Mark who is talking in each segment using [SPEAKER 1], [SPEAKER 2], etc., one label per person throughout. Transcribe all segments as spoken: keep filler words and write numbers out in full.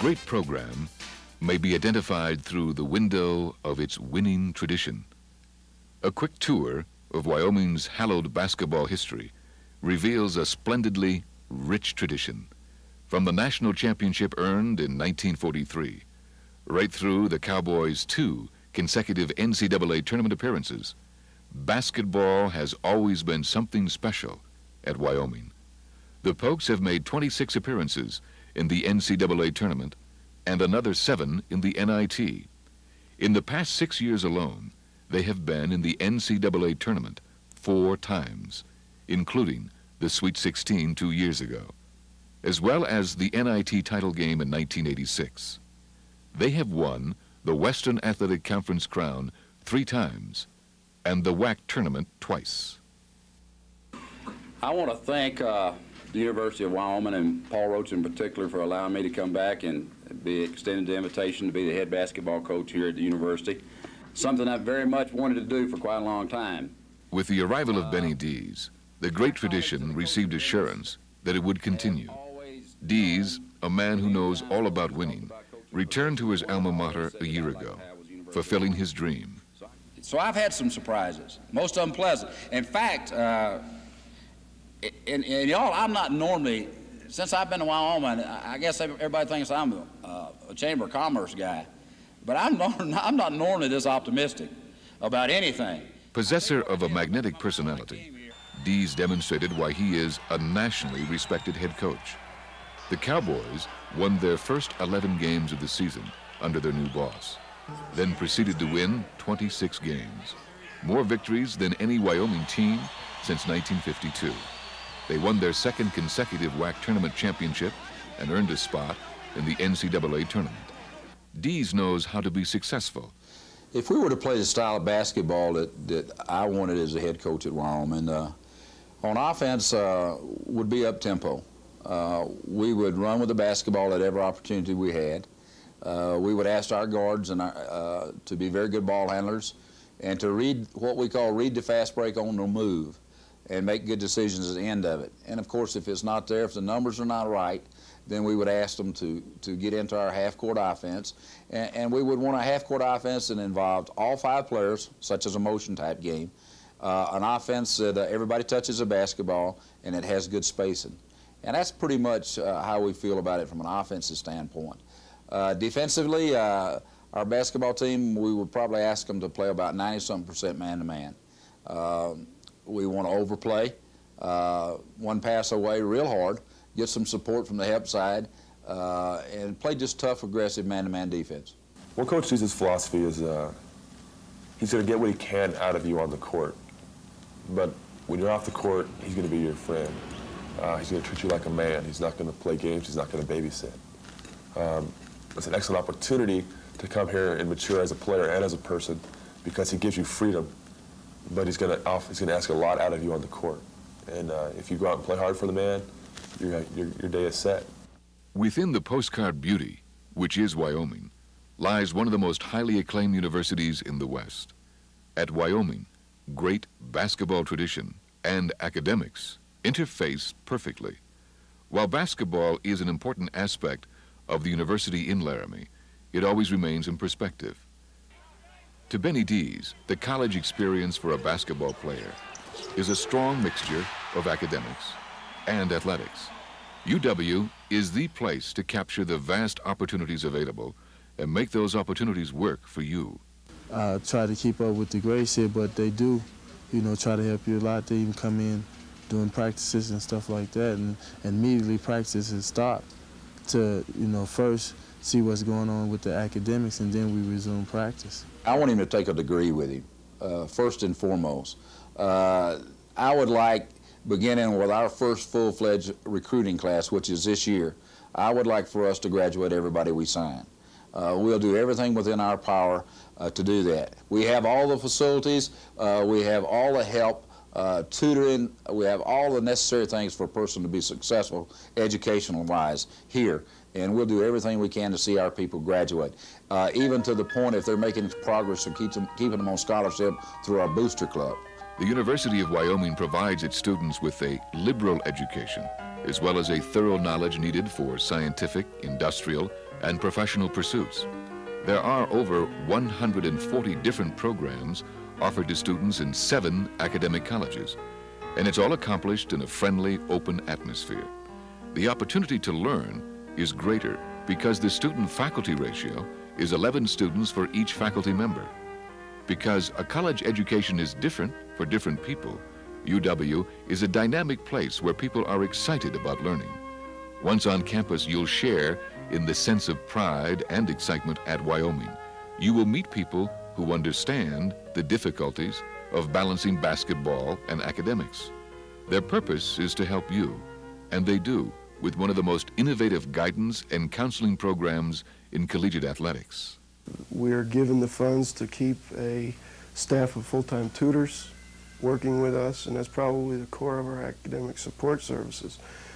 [SPEAKER 1] great program may be identified through the window of its winning tradition. A quick tour of Wyoming's hallowed basketball history reveals a splendidly rich tradition, from the national championship earned in nineteen forty-three, right through the Cowboys' two consecutive N C double A tournament appearances. Basketball has always been something special at Wyoming. The Pokes have made twenty-six appearances in the N C double A tournament and another seven in the N I T. In the past six years alone, they have been in the N C double A tournament four times, including the Sweet sixteen two years ago, as well as the N I T title game in nineteen eighty-six. They have won the Western Athletic Conference crown three times and the W A C tournament twice.
[SPEAKER 2] I want to thank uh, the University of Wyoming and Paul Roach in particular for allowing me to come back and be extended the invitation to be the head basketball coach here at the university, something I very much wanted to do for quite a long time.
[SPEAKER 1] With the arrival of Benny Dees, the great tradition received assurance that it would continue. Dees, a man who knows all about winning, returned to his alma mater a year ago, fulfilling his dream.
[SPEAKER 2] So I've had some surprises, most of them pleasant. In fact, uh, and, and y'all, I'm not normally, since I've been to Wyoming, I guess everybody thinks I'm a, a Chamber of Commerce guy, but I'm not, I'm not normally this optimistic about anything.
[SPEAKER 1] Possessor of a magnetic personality, Dees demonstrated why he is a nationally respected head coach. The Cowboys won their first eleven games of the season under their new boss, then proceeded to win twenty-six games, more victories than any Wyoming team since nineteen fifty-two. They won their second consecutive W A C tournament championship and earned a spot in the N C double A tournament. Dees knows how to be successful.
[SPEAKER 3] If we were to play the style of basketball that, that I wanted as a head coach at Wyoming, uh, on offense uh, would be up-tempo. Uh, we would run with the basketball at every opportunity we had. Uh, we would ask our guards and our, uh, to be very good ball handlers and to read what we call read the fast break on the move and make good decisions at the end of it. And of course, if it's not there, if the numbers are not right, then we would ask them to, to get into our half-court offense. And, and we would want a half-court offense that involved all five players, such as a motion-type game, uh, an offense that uh, everybody touches a basketball and it has good spacing. And that's pretty much uh, how we feel about it from an offensive standpoint. Uh, defensively, uh, our basketball team, we would probably ask them to play about ninety something percent man-to-man. Uh, we want to overplay, uh, one pass away real hard, get some support from the help side, uh, and play just tough, aggressive man-to-man defense.
[SPEAKER 4] Well, Coach Dees' philosophy is uh, he's going to get what he can out of you on the court. But when you're off the court, he's going to be your friend. Uh, he's going to treat you like a man. He's not going to play games. He's not going to babysit. Um, it's an excellent opportunity to come here and mature as a player and as a person because he gives you freedom. But he's going to he's going to ask a lot out of you on the court. And uh, if you go out and play hard for the man, your, your, your day is set.
[SPEAKER 1] Within the postcard beauty, which is Wyoming, lies one of the most highly acclaimed universities in the West. At Wyoming, great basketball tradition and academics interface perfectly. While basketball is an important aspect of the university in Laramie, it always remains in perspective. To Benny Dees, the college experience for a basketball player is a strong mixture of academics and athletics. U W is the place to capture the vast opportunities available and make those opportunities work for you.
[SPEAKER 5] I try to keep up with the grades here, but they do, you know, try to help you a lot. They even come in doing practices and stuff like that, and, and immediately practices stop to, you know, first see what's going on with the academics, and then we resume practice.
[SPEAKER 3] I want him to take a degree with him, uh, first and foremost. Uh, I would like, beginning with our first full-fledged recruiting class, which is this year, I would like for us to graduate everybody we sign. Uh, we'll do everything within our power uh, to do that. We have all the facilities, uh, we have all the help, uh, tutoring, we have all the necessary things for a person to be successful educational-wise here. And we'll do everything we can to see our people graduate, uh, even to the point if they're making progress to keep them, keeping them on scholarship through our booster club.
[SPEAKER 1] The University of Wyoming provides its students with a liberal education, as well as a thorough knowledge needed for scientific, industrial, and professional pursuits. There are over one hundred forty different programs offered to students in seven academic colleges, and it's all accomplished in a friendly, open atmosphere. The opportunity to learn is greater because the student-faculty ratio is eleven students for each faculty member. Because a college education is different for different people, U W is a dynamic place where people are excited about learning. Once on campus, you'll share in the sense of pride and excitement at Wyoming. You will meet people who understand the difficulties of balancing basketball and academics. Their purpose is to help you, and they do, with one of the most innovative guidance and counseling programs in collegiate athletics.
[SPEAKER 6] We're given the funds to keep a staff of full-time tutors working with us, and that's probably the core of our academic support services.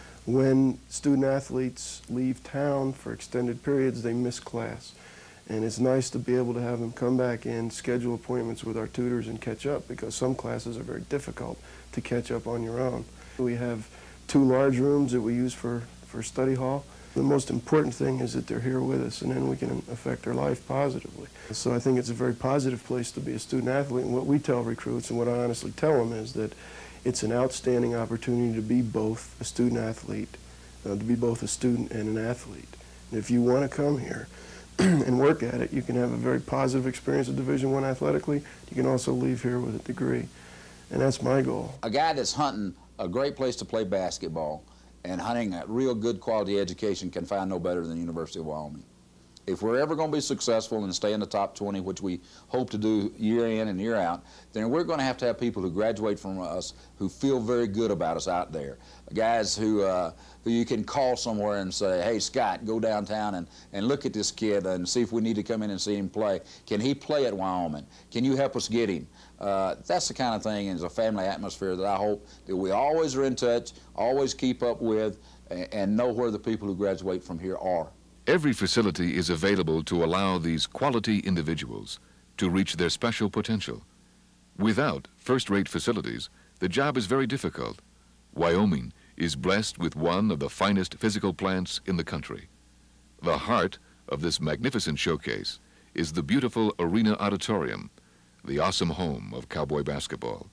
[SPEAKER 6] When student athletes leave town for extended periods, they miss class. And it's nice to be able to have them come back in, schedule appointments with our tutors and catch up, because some classes are very difficult to catch up on your own. We have two large rooms that we use for, for study hall. The most important thing is that they're here with us, and then we can affect their life positively. So I think it's a very positive place to be a student athlete, and what we tell recruits and what I honestly tell them is that it's an outstanding opportunity to be both a student athlete, uh, to be both a student and an athlete. And if you want to come here and work at it, you can have a very positive experience at Division One athletically. You can also leave here with a degree, and that's my goal.
[SPEAKER 3] A guy that's hunting a great place to play basketball and hunting a real good quality education can find no better than the University of Wyoming. If we're ever going to be successful and stay in the top twenty, which we hope to do year in and year out, then we're going to have to have people who graduate from us who feel very good about us out there. Guys who, uh, who you can call somewhere and say, hey, Scott, go downtown and, and look at this kid and see if we need to come in and see him play. Can he play at Wyoming? Can you help us get him? Uh, that's the kind of thing, and it's a family atmosphere that I hope that we always are in touch, always keep up with, and, and know where the people who graduate from here are.
[SPEAKER 1] Every facility is available to allow these quality individuals to reach their special potential. Without first-rate facilities, the job is very difficult. Wyoming is blessed with one of the finest physical plants in the country. The heart of this magnificent showcase is the beautiful Arena Auditorium, the awesome home of Cowboy basketball.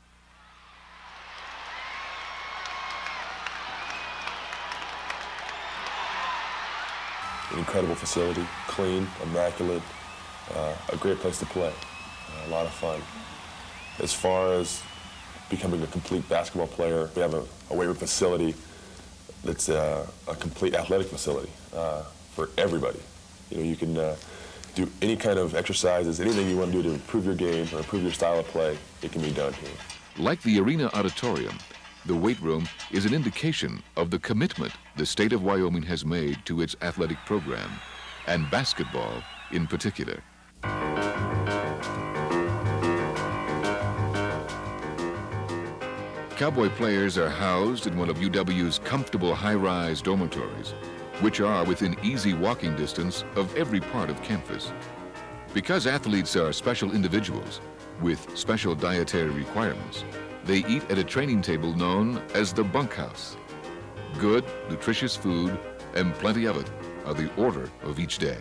[SPEAKER 4] An incredible facility, clean, immaculate, uh, a great place to play, uh, a lot of fun. As far as becoming a complete basketball player, we have a, a weight room facility that's uh, a complete athletic facility uh, for everybody. You know, you can uh, do any kind of exercises, anything you want to do to improve your game or improve your style of play, it can be done here.
[SPEAKER 1] Like the Arena Auditorium, the weight room is an indication of the commitment the state of Wyoming has made to its athletic program, and basketball in particular. Cowboy players are housed in one of U W's comfortable high-rise dormitories, which are within easy walking distance of every part of campus. Because athletes are special individuals with special dietary requirements, they eat at a training table known as the bunkhouse. Good, nutritious food, and plenty of it, are the order of each day.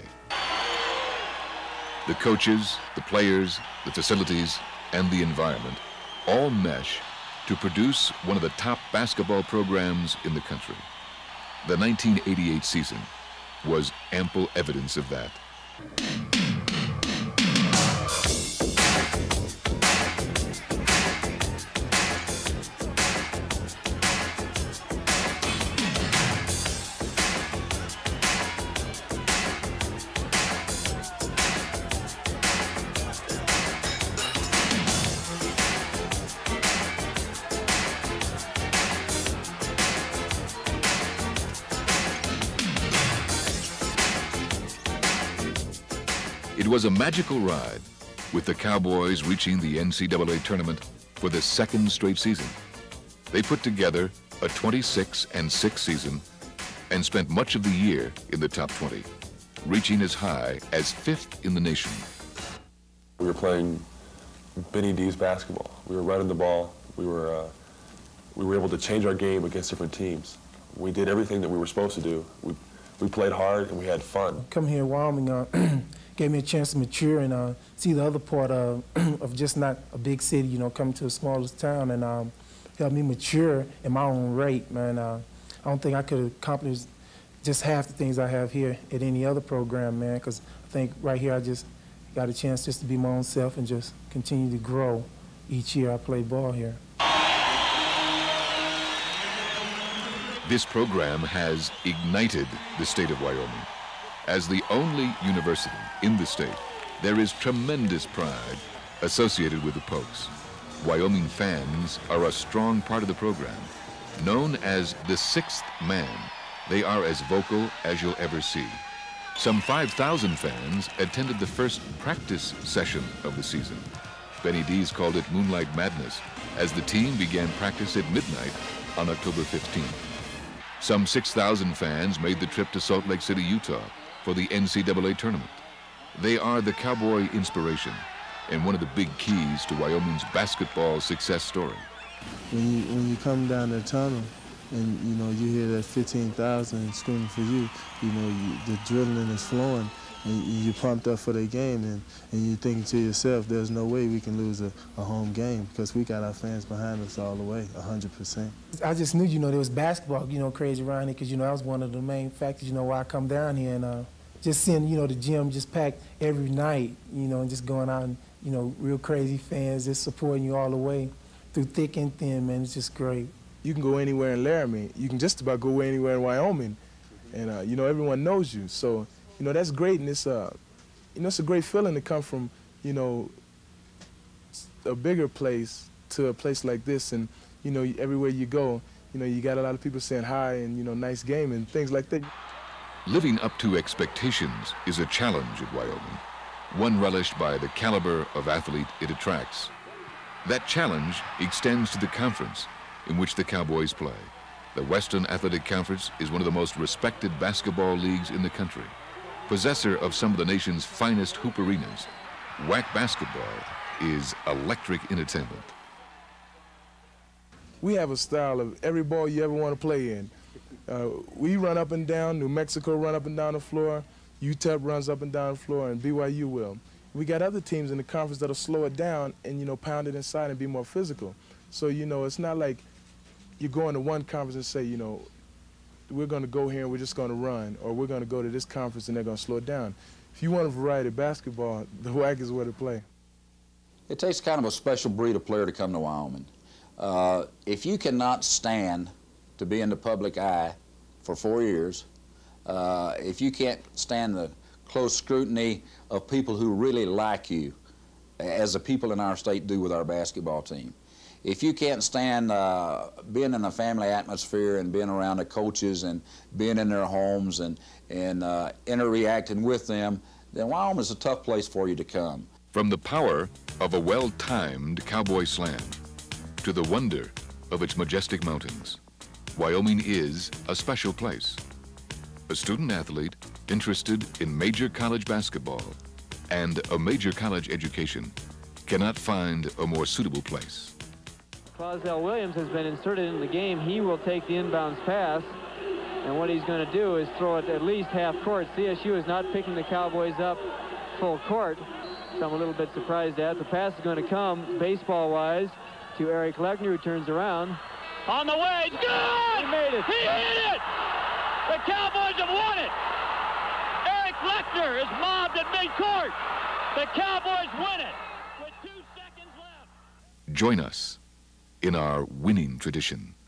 [SPEAKER 1] The coaches, the players, the facilities, and the environment all mesh to produce one of the top basketball programs in the country. The nineteen eighty-eight season was ample evidence of that. It was a magical ride, with the Cowboys reaching the N C double A tournament for the second straight season. They put together a twenty-six and six season and spent much of the year in the top twenty, reaching as high as fifth in the nation.
[SPEAKER 4] We were playing Benny D's basketball. We were running the ball. We were, uh, we were able to change our game against different teams. We did everything that we were supposed to do. We we played hard and we had fun.
[SPEAKER 7] Come here in Wyoming uh, gave me a chance to mature and uh, see the other part of, of just not a big city, you know, coming to a smaller town, and um, helped me mature in my own rate, man. Uh, I don't think I could accomplish just half the things I have here at any other program, man, because I think right here I just got a chance just to be my own self and just continue to grow each year I play ball here.
[SPEAKER 1] This program has ignited the state of Wyoming. As the only university in the state, there is tremendous pride associated with the Pokes. Wyoming fans are a strong part of the program. Known as the sixth man, they are as vocal as you'll ever see. Some five thousand fans attended the first practice session of the season. Benny Dees called it Moonlight Madness as the team began practice at midnight on October fifteenth. Some six thousand fans made the trip to Salt Lake City, Utah for the N C double A tournament. They are the Cowboy inspiration and one of the big keys to Wyoming's basketball success story.
[SPEAKER 5] When you, when you come down the tunnel and, you know, you hear that fifteen thousand screaming for you, you know, you, the adrenaline is flowing and you're pumped up for the game, and, and you're thinking to yourself, there's no way we can lose a, a home game because we got our fans behind us all the way, one hundred percent.
[SPEAKER 7] I just knew, you know, there was basketball, you know, crazy around here because, you know, that was one of the main factors, you know, why I come down here, and uh, just seeing, you know, the gym just packed every night, you know, and just going out and, you know, real crazy fans just supporting you all the way through thick and thin, man. It's just great.
[SPEAKER 8] You can go anywhere in Laramie. You can just about go anywhere in Wyoming, and uh, you know, everyone knows you. So, you know, that's great, and it's uh, you know, it's a great feeling to come from, you know, a bigger place to a place like this, and you know, everywhere you go, you know, you got a lot of people saying hi and, you know, nice game and things like that.
[SPEAKER 1] Living up to expectations is a challenge at Wyoming, one relished by the caliber of athlete it attracts. That challenge extends to the conference in which the Cowboys play. The Western Athletic Conference is one of the most respected basketball leagues in the country. Possessor of some of the nation's finest hoop arenas, W A C basketball is electric entertainment.
[SPEAKER 8] We have a style of every ball you ever want to play in. Uh, we run up and down, New Mexico run up and down the floor, U T E P runs up and down the floor, and B Y U will. We got other teams in the conference that'll slow it down and, you know, pound it inside and be more physical. So, you know, it's not like you go into one conference and say, you know, we're going to go here and we're just going to run, or we're going to go to this conference and they're going to slow it down. If you want a variety of basketball, the W A C is where to play.
[SPEAKER 3] It takes kind of a special breed of player to come to Wyoming. Uh, if you cannot stand to be in the public eye for four years, uh, if you can't stand the close scrutiny of people who really like you, as the people in our state do with our basketball team, if you can't stand uh, being in a family atmosphere and being around the coaches and being in their homes and, and uh, interacting with them, then Wyoming is a tough place for you to come.
[SPEAKER 1] From the power of a well-timed cowboy slam to the wonder of its majestic mountains, Wyoming is a special place. A student athlete interested in major college basketball and a major college education cannot find a more suitable place.
[SPEAKER 9] Clausdell Williams has been inserted in the game. He will take the inbounds pass, and what he's going to do is throw it at least half court. C S U is not picking the Cowboys up full court, so I'm a little bit surprised at. The pass is going to come, baseball-wise, to Eric Lechner, who turns around.
[SPEAKER 10] On the way, it's good!
[SPEAKER 9] He made it!
[SPEAKER 10] He hit it! The Cowboys have won it! Eric Lechner is mobbed at midcourt. The Cowboys win it with two seconds left.
[SPEAKER 1] Join us in our winning tradition.